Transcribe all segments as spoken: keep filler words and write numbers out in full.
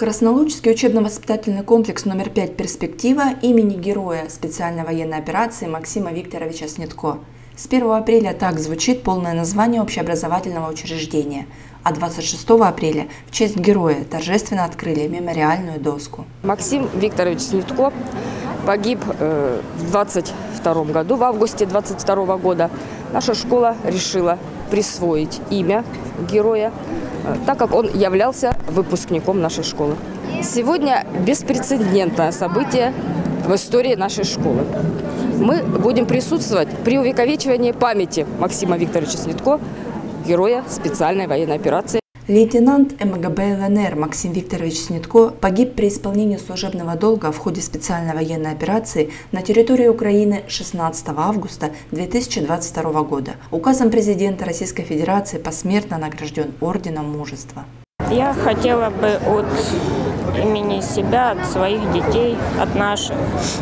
Краснолучский учебно-воспитательный комплекс номер пять «Перспектива» имени героя специальной военной операции Максима Викторовича Снятко. С первого апреля так звучит полное название общеобразовательного учреждения, а двадцать шестого апреля в честь героя торжественно открыли мемориальную доску. Максим Викторович Снятко погиб э, в двадцать втором году, в августе двадцать второго года. Наша школа решила присвоить имя героя, э, так как он являлся выпускником нашей школы. Сегодня беспрецедентное событие в истории нашей школы. Мы будем присутствовать при увековечивании памяти Максима Викторовича Снятко, героя специальной военной операции. Лейтенант эм гэ бэ эл эн эр Максим Викторович Снятко погиб при исполнении служебного долга в ходе специальной военной операции на территории Украины шестнадцатого августа две тысячи двадцать второго года. Указом президента Российской Федерации посмертно награжден Орденом Мужества. Я хотела бы от имени себя, от своих детей, от наших,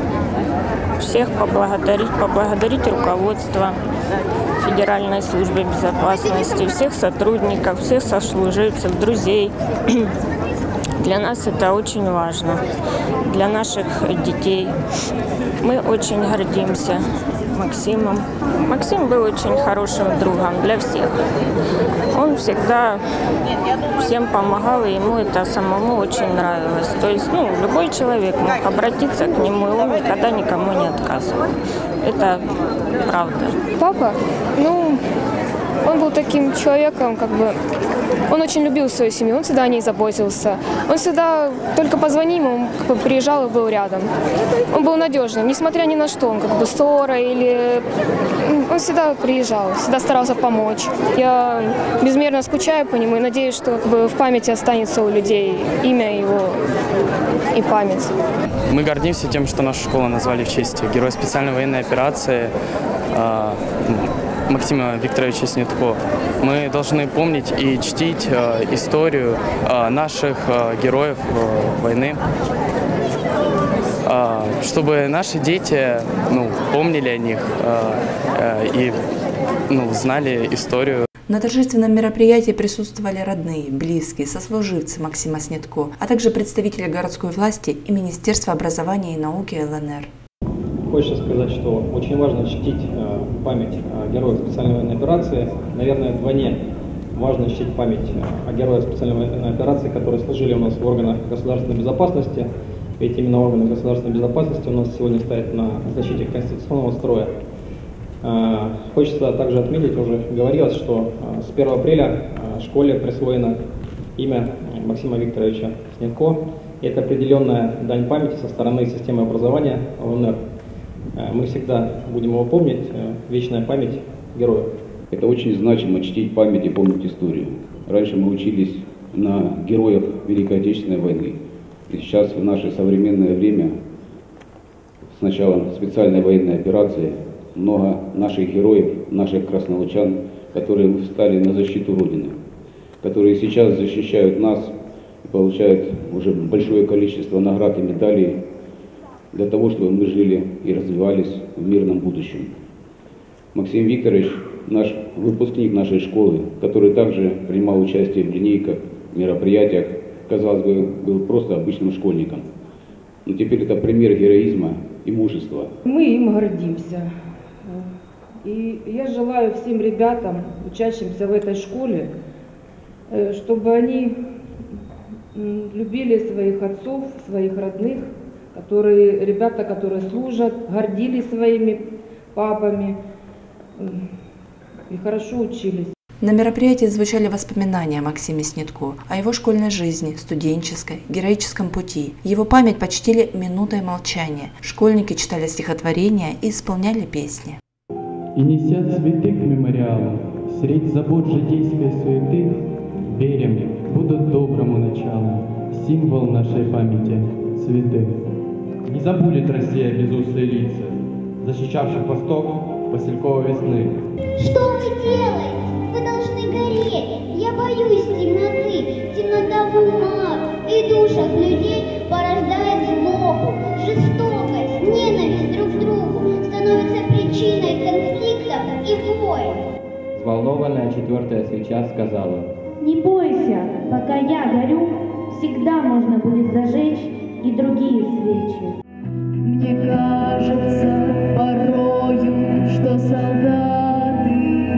всех поблагодарить, поблагодарить руководство Федеральной службы безопасности, всех сотрудников, всех сослуживцев, друзей. Для нас это очень важно, для наших детей. Мы очень гордимся Максимом. Максим был очень хорошим другом для всех. Он всегда всем помогал, и ему это самому очень нравилось. То есть, ну, любой человек мог обратиться к нему, и он никогда никому не отказывал. Это правда. Папа, ну, он был таким человеком, как бы, он очень любил свою семью, он всегда о ней заботился. Он всегда, только позвони ему, он как бы приезжал и был рядом. Он был надежным, несмотря ни на что, он как бы ссора или... Он всегда приезжал, всегда старался помочь. Я безмерно скучаю по нему и надеюсь, что как бы в памяти останется у людей имя его и память. Мы гордимся тем, что нашу школу назвали в честь героя специальной военной операции Максима Викторовича Снятко. Мы должны помнить и чтить э, историю э, наших э, героев э, войны, э, чтобы наши дети ну, помнили о них э, э, и ну, знали историю. На торжественном мероприятии присутствовали родные, близкие, сослуживцы Максима Снятко, а также представители городской власти и Министерства образования и науки эл эн эр. Хочется сказать, что очень важно чтить э, память о героях специальной военной операции. Наверное, вдвойне важно чтить память о героях специальной военной операции, которые служили у нас в органах государственной безопасности. Ведь именно органы государственной безопасности у нас сегодня стоят на защите конституционного строя. Э, хочется также отметить, уже говорилось, что э, с первого апреля э, школе присвоено имя Максима Викторовича Снятко. Это определенная дань памяти со стороны системы образования эл эн эр. Мы всегда будем его помнить, вечная память героев. Это очень значимо чтить память и помнить историю. Раньше мы учились на героев Великой Отечественной войны. И сейчас в наше современное время, с началом специальной военной операции, много наших героев, наших краснолучан, которые встали на защиту Родины, которые сейчас защищают нас и получают уже большое количество наград и медалей, для того, чтобы мы жили и развивались в мирном будущем. Максим Викторович, наш выпускник нашей школы, который также принимал участие в линейках, мероприятиях, казалось бы, был просто обычным школьником. Но теперь это пример героизма и мужества. Мы им гордимся. И я желаю всем ребятам, учащимся в этой школе, чтобы они любили своих отцов, своих родных, которые, ребята, которые служат, гордились своими папами и хорошо учились. На мероприятии звучали воспоминания о Максиме Снятко, о его школьной жизни, студенческой, героическом пути. Его память почтили минутой молчания. Школьники читали стихотворения и исполняли песни. И неся цветы к мемориалу, средь забот житейской суеты, верим, будут доброму началу, символ нашей памяти – цветы. Не забудет Россия безусые лица, защищавших восток Васильковой весны. Что вы делаете? Вы должны гореть. Я боюсь темноты. Темнота в умах и душах людей порождает злобу, жестокость, ненависть друг к другу, становится причиной конфликтов и войн. Взволнованная четвертая свеча сказала: не бойся, пока я горю, всегда можно будет зажечь и другие свечи. Мне кажется порою, что солдаты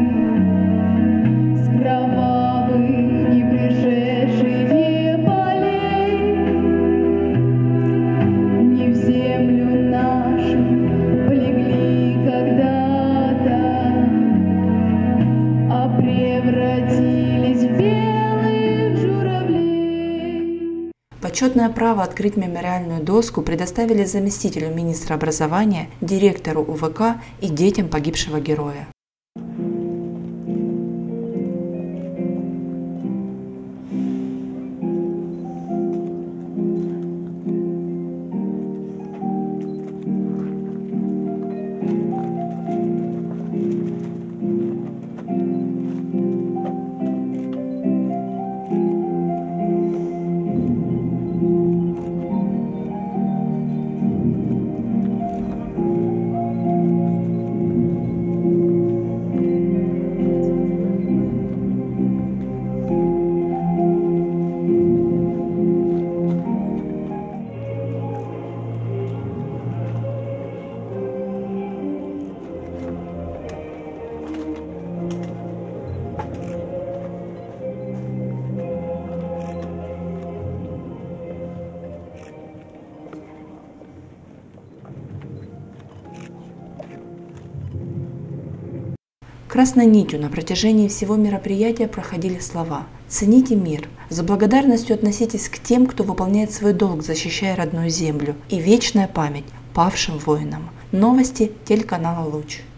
с кровавых не пришедшие полей не в землю нашу полегли когда-то, а превратились в белых журавлей. Почетное право открыть мемориальную доску предоставили заместителю министра образования, директору У В К и детям погибшего героя. Красной нитью на протяжении всего мероприятия проходили слова «Цените мир», «За благодарностью относитесь к тем, кто выполняет свой долг, защищая родную землю» и «Вечная память павшим воинам». Новости телеканала «Луч».